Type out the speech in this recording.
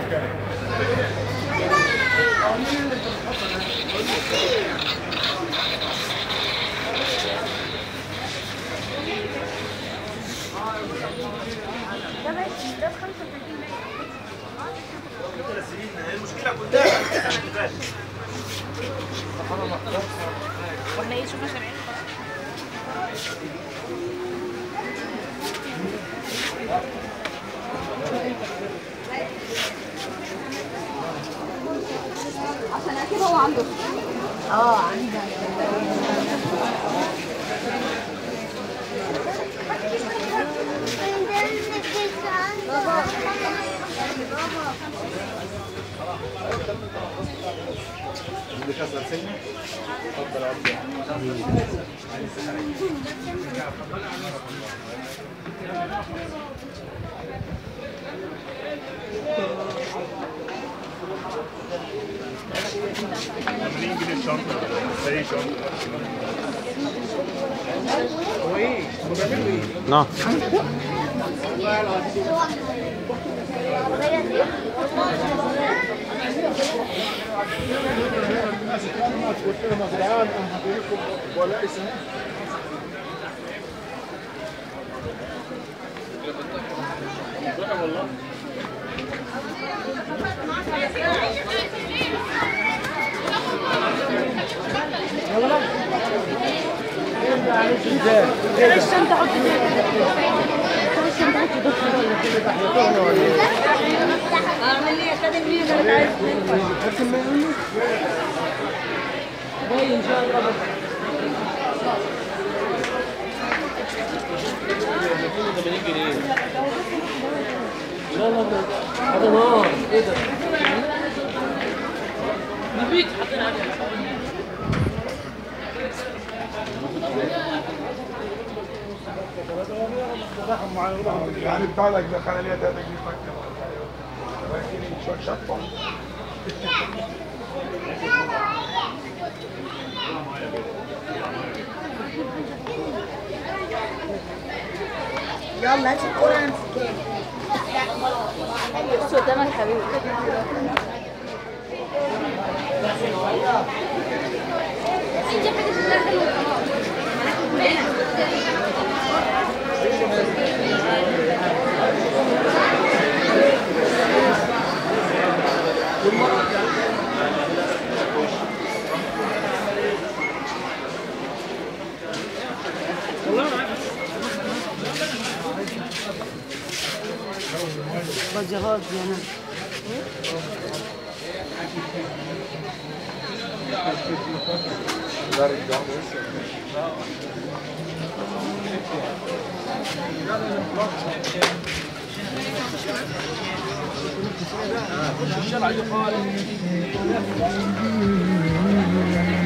ده 35 المشكله كلها السنه اللي فاتت. قلنا ايه شوفنا شارعين عشان اكيد هو عنده عنده اللي كسر سنه اتفضل يا عاملين جنيه الشنطه زي شنطه هو ايه؟ هو بيعملوا ايه؟ نعم الشنطة حط اعمل لي اكاديمي مين انا عايز باين ان شاء الله لا لا هذا نار ايه ده؟ نبيك حاطين عليها يعني بتاع لك دخل عليها 3 جنيه فكه شويه شطه يلا هات الكورة امسك بص قدامك حبيبي دي حاجة شكلها حلو خلاص بجهاز يعني الشارع